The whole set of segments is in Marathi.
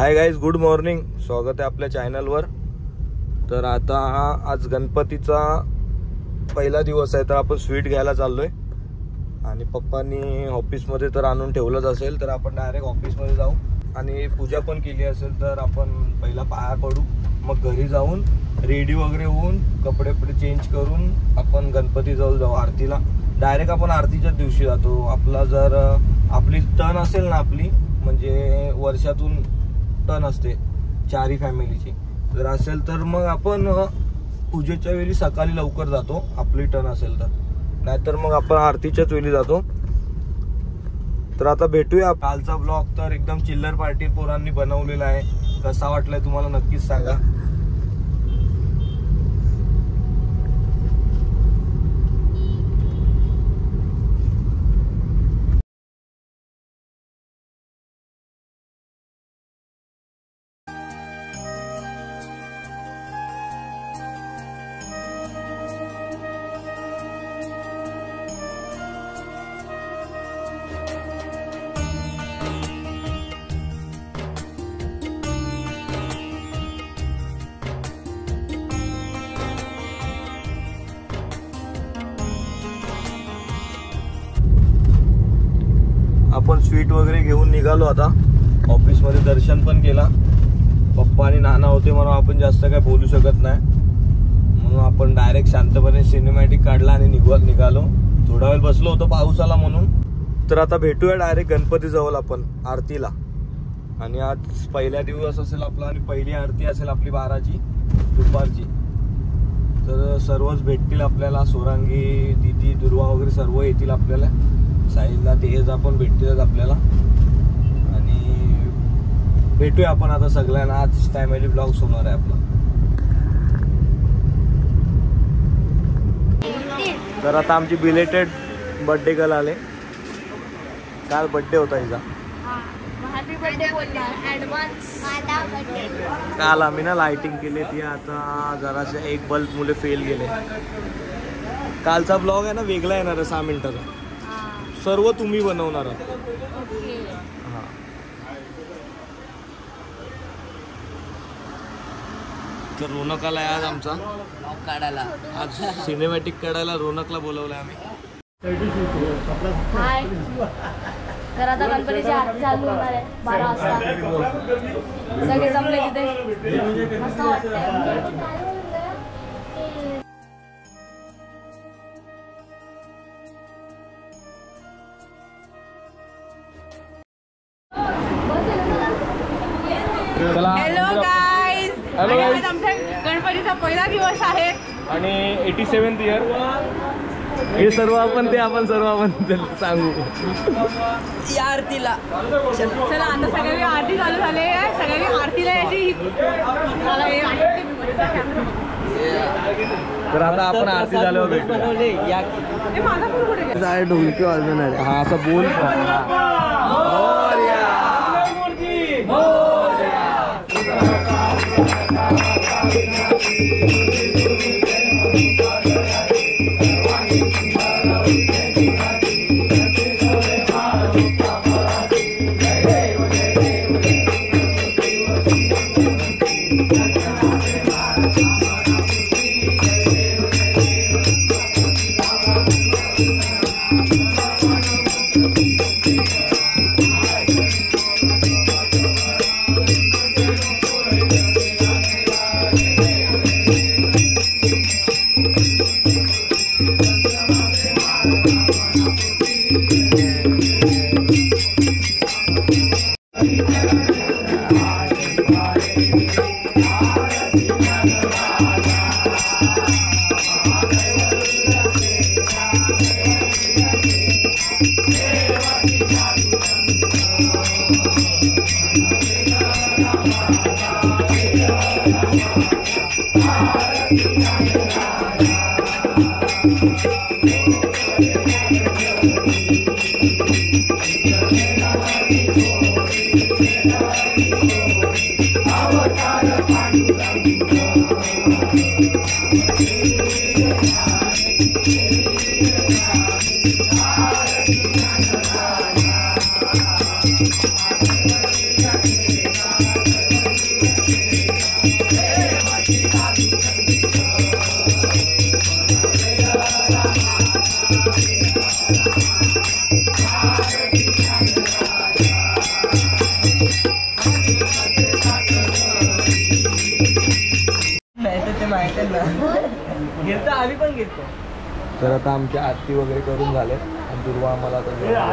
Hi guys, good morning. स्वागत आहे आपल्या चॅनलवर. तर आता आज गणपतीचा पहिला दिवस आहे, तर आपण स्वीट घ्यायला चाललोय. आणि पप्पांनी ऑफिसमध्ये तर आणून ठेवलंच असेल, तर आपण डायरेक्ट ऑफिसमध्ये जाऊ. आणि पूजा पण केली असेल तर आपण पहिला पाया पडू, मग घरी जाऊन रेडी वगैरे होऊन कपडे चेंज करून आपण गणपती जाऊ आरतीला. डायरेक्ट आपण आरतीच्याच दिवशी जातो. आपला जर आपली टर्न असेल ना, आपली म्हणजे वर्षातून टर्न असते चारी फॅमिलीची, जर असेल तर मग आपण पूजेच्या वेळी सकाळी लवकर जातो, आपली टर्न असेल तर. नाहीतर मग आपण आरतीच्याच वेळी जातो. तर आता भेटूया. कालचा ब्लॉग तर एकदम चिल्लर पार्टी पोरांनी बनवलेला आहे. कसा वाटलाय तुम्हाला नक्कीच सांगा. आपण स्वीट वगैरे घेऊन निघालो. आता ऑफिसमध्ये दर्शन पण केला. पप्पा आणि नाना होते म्हणून आपण जास्त काय बोलू शकत नाही, म्हणून आपण डायरेक्ट शांतपणे सिनेमॅटिक काढला आणि निघालो. थोडा वेळ बसलो होतो, पाऊस आला म्हणून. तर आता भेटूया डायरेक्ट गणपती जवळ आपण आरतीला. आणि आज पहिला दिवस असेल आपला आणि पहिली आरती असेल आपली 12ची दुपारची. तर सर्वच भेटतील आपल्याला. सोरांगी, दीदी, दुर्वा वगैरे सर्व येतील आपल्याला. साईला तेज आपण भेटतीलच आपल्याला. आणि भेटूया आपण आता सगळ्यांना. आज फॅमिली ब्लॉग होणार आहे आपला. तर आता आमची बिलेटेड बर्थडे गर्ल आले. काल बर्थडे होता हिचा. काल आम्ही ना लाइटिंग केली ती. आता जरासे एक बल्ब मुले फेल गेले. कालचा ब्लॉग आहे ना वेगळा येणार आहे 6 मिनिटाचा. सर्व तुम्ही बनवणार आहात. हा. तर रोनकाला आज आमचा काढायला, आज सिनेमॅटिक काढायला रोनकला बोलवलंय आम्ही. हाय. तर आता गणपतीची आरती चालू होणार आहे 12 वाजता. सगळे जमले तिथे. मस्त वाटतंय. हॅलो गाईज, आमच्या गणपतीचा पहिला दिवस आहे आणि 87th इयर. हे सर्व आपण सांगू या आरतीला. चला आता सगळ्यांनी आरती चालू झाली आहे. सगळ्यांनी आरतीला यायची. तर आता आपण आरती झाल्यावर भेटू. माझा फोन कुठे ढोलकी वाजवणार. हा असं बोल. तर आता आमच्या आरती वगैरे करून झाले आणि दुर्वा आम्हाला आता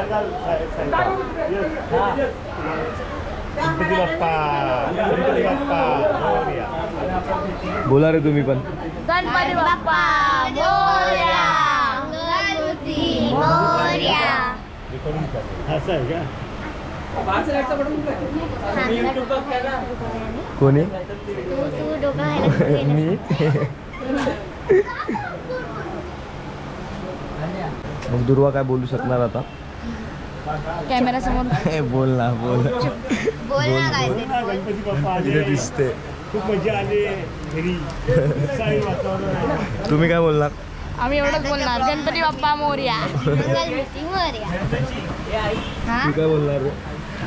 बोला रे तुम्ही पण. गणपती बाप्पा मोरया, गणपती मोरया. असं आहे का? कोणी मी मग दुर्वा काय बोलू शकणार आता कॅमेरा समोर? बोल ना बोल बोल ना काय ते. गणपती बाप्पा तिथे आले, दिसते. खूप मजा आली घरी. उत्साही वातावरण आहे. तुम्ही काय बोलणार? आम्ही एवढंच बोलणार, गणपती बाप्पा मोरया. गणपती मोरया. तू काय बोलणार रे?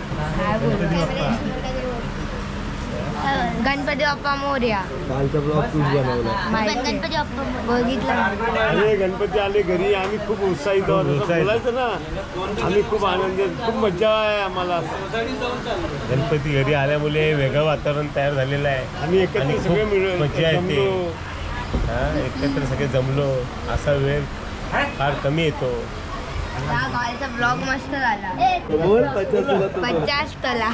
गणपती बाप्पा मोरया. कालचा ब्लॉग तूच बनवला. गणपती बाप्पा बघितलं. अरे गणपती आले घरी, आम्ही खूप उत्साहित आहोत. असं बोलायचं ना, आम्ही खूप आनंदित, खूप मजा आहे आम्हाला. गणपती घरी आल्यामुळे वेगळं वातावरण तयार झालेलं आहे. आम्ही एकत्र सगळे मिळून मजा येते. जमलो. एकत्र सगळे जमलो. असा वेळ फार कमी येतो. गाडीचा ब्लॉग मस्त झाला. बोल 50 तला.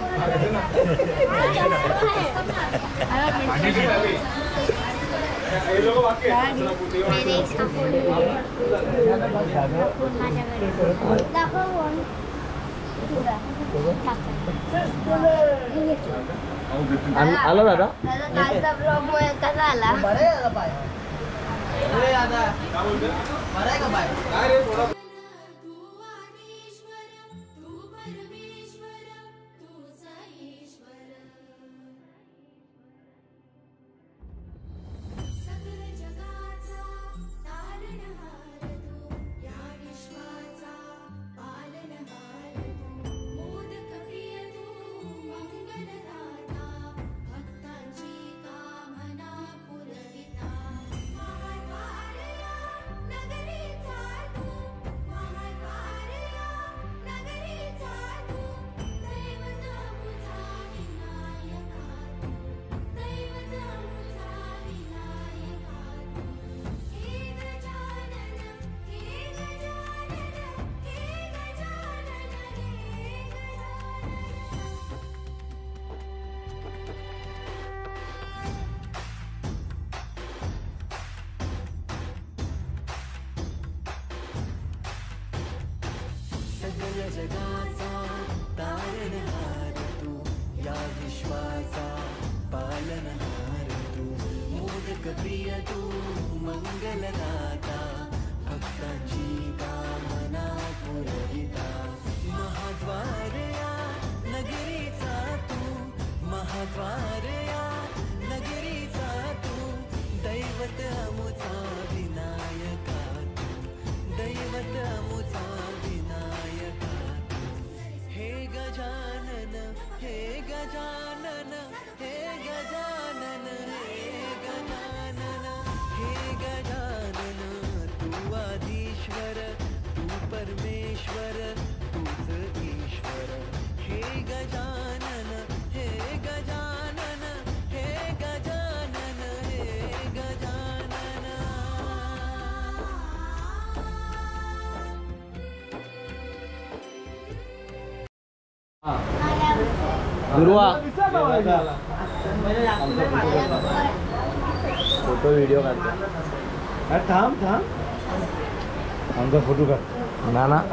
आला दादा. कालचा ब्लॉग कसा आला? जगाचा तारणहार तू, या विश्वाचा पालनहार तू, मोदक प्रिय तू, मंगलदाता, भक्तांची कामना पुरविता, महाद्वार या नगरीचा तू, महाद्वार या नगरीचा तू, दैवत अमुचा विनायका तू, दैवत अमुचा विनायका तू, हे गजानन, हे गजानन, हे गजानन, हे गजानन, हे गजानन, तू आदिश्वर, तू परमेश्वर, तूच ईश्वर, हे गजानन, हे गजानन, हे गजानन, हे गजानन. दुर्वा फोटो व्हिडिओ काढतो. थांब थांब, आमचा फोटो काढ ना ना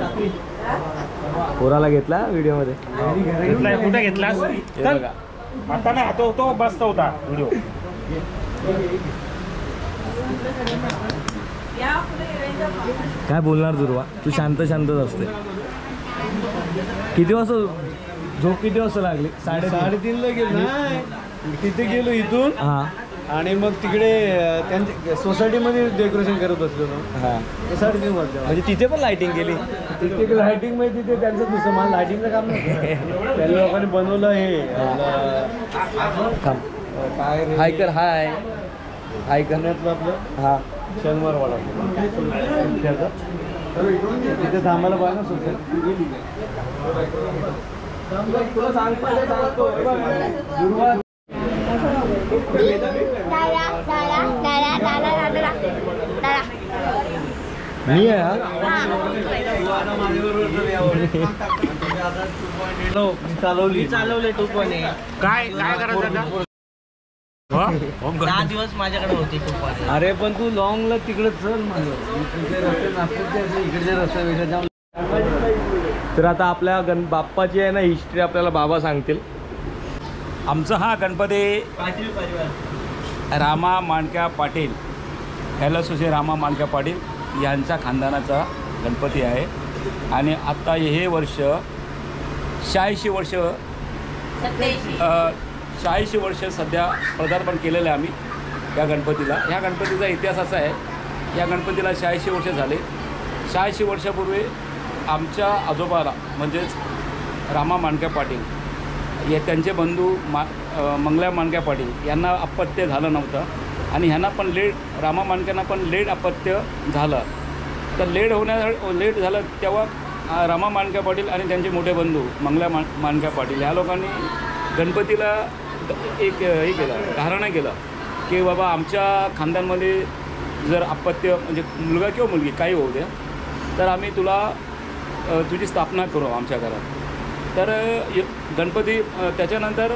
पोराला घेतला व्हिडिओ मध्ये. कुठे घेतलास? हे बघा. आता नाही, तो बसता होता व्हिडिओ. काय बोलणार दुर्वा? तू शांत शांतच असते. किती वाजता झोप किती वाजता लागली? 3:30ला गेलो ना, तिथे गेलो इथून. हा आणि मग तिकडे त्यांच्या सोसायटीमध्ये डेकोरेशन करत बसलो ना. हा 3:30 वाजता. म्हणजे तिथे पण लाइटिंग केली. तिथे लायटिंग मध्ये तिथे त्यांचं दुसरं, मला लायटिंगचं काम नाही. त्या लोकांनी बनवलं हे थांब. काय रे? हाय कर. हाय हाय कर. करण्यातलं आपलं हा शनिवार वाडा तिथे थांबायला पाहिजे ना सोसायटी. तुला सांगतो दादा दादा दादा दादा दादा मी आहे हा. चालवले 2.8. काय काय करायचं आता? 10 दिवस माझ्याकडे होते 2.8. अरे पण तू लॉंगला तिकडे चल माझं इकडचे रस्ते नागपूरचे इकडचे रस्ते वेगळे जाऊन. तर आता आपल्या बाप्पाची आहे ना हिस्ट्री आपल्याला बाबा सांगतील. आमचा हा गणपती पाटील परिवार रामा मांडक्या पाटील कैलासोशी रामा मांडक्या पाटील यांच्या खानदानाचा गणपती आहे. आणि आत्ता हे वर्ष 86 वर्ष 86 वर्ष सध्या पदार्पण केलेलं आहे आम्ही या गणपतीला. ह्या गणपतीचा इतिहास असा आहे, या गणपतीला 86 वर्ष झाले. 86 वर्षापूर्वी आमच्या आजोबाला म्हणजेच रामा मांडक्या पाटील हे त्यांचे बंधू मंगल्या मांडक्या पाटील यांना अपत्य झालं नव्हतं आणि ह्यांना पण रामा मांडक्यांना पण लेट अपत्य झालं. तर लेट झालं तेव्हा रामा मांडक्या पाटील आणि त्यांचे मोठे बंधू मंगल्या मांडक्या पाटील ह्या लोकांनी गणपतीला एक हे केलं, घराणं केलं की बाबा आमच्या खानदानमध्ये जर अपत्य म्हणजे मुलगा किंवा मुलगी काही होऊ द्या तर आम्ही तुझी स्थापना करू आमच्या घरात. तर गणपती त्याच्यानंतर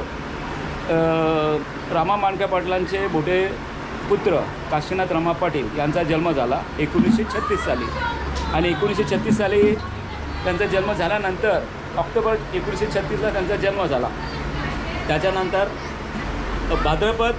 रामा मांडक्या पाटलांचे मोठे पुत्र काशीनाथ रामा पाटील यांचा जन्म झाला 1936 साली. आणि 1936 साली त्यांचा जन्म झाल्यानंतर ऑक्टोबर 1936ला त्यांचा जन्म झाला. त्याच्यानंतर भाद्रपद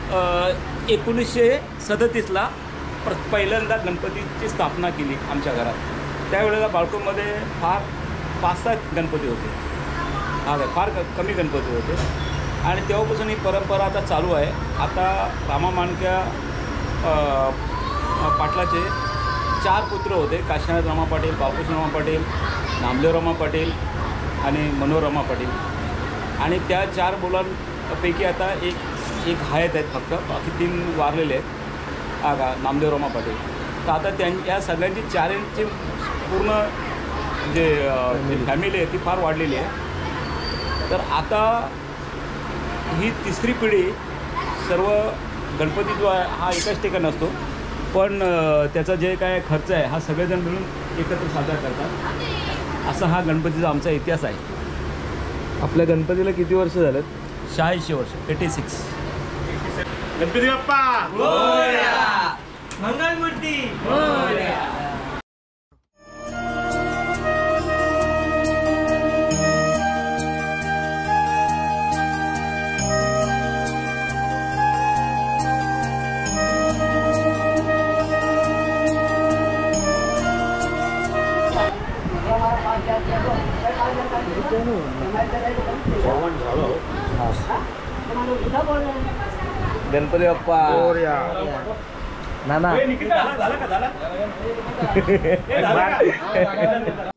1937ला पहिल्यांदा गणपतीची स्थापना केली आमच्या घरात. त्यावेळेला बाळकोमध्ये फार 5-6 गणपती होते, फार कमी गणपती होते. आणि तेव्हापासून ही परंपरा आता चालू आहे. आता रामा मांडक्या पाटलाचे 4 पुत्र होते, काशीनाथ रामा पाटील, बाळकृष्ण रामा पाटील, नामदेव रामा पाटील आणि मनोहर रामा पाटील. आणि त्या 4 मुलांपैकी आता एक आहेत फक्त, बाकी 3 वारलेले आहेत नामदेव रामा पाटील. तर आता या सगळ्यांची 4 पूर्ण जे फॅमिली आहे ती फार वाढलेली आहे. तर आता ही 3री पिढी सर्व गणपती जो आहे हा एकाच ठिकाणी असतो, पण त्याचा जे काय खर्च आहे हा सगळेजण मिळून एकत्र साजरा करतात. असा हा गणपतीचा आमचा इतिहास आहे. आपल्या गणपतीला किती वर्ष झालेत? 86 वर्ष 86. गणपती बाप्पा मंगलमूर्ती गणपती बाप्पा नाना